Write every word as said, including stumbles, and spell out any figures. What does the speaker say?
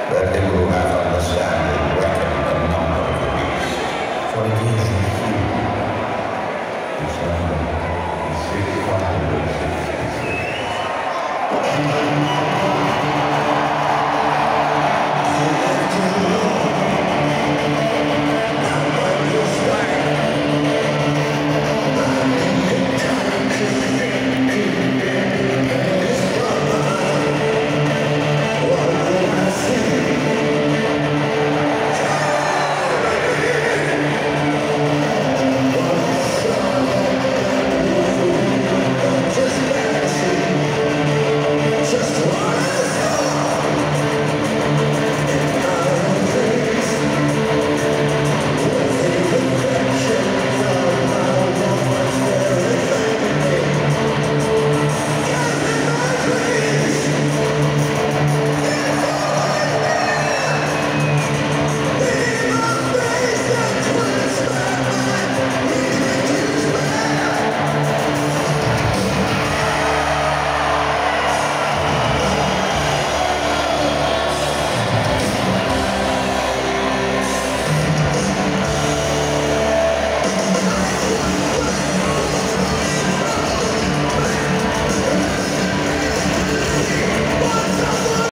that they will have understanding, reckon the number of the beast. For it is the human. Its number is six hundred sixty-six.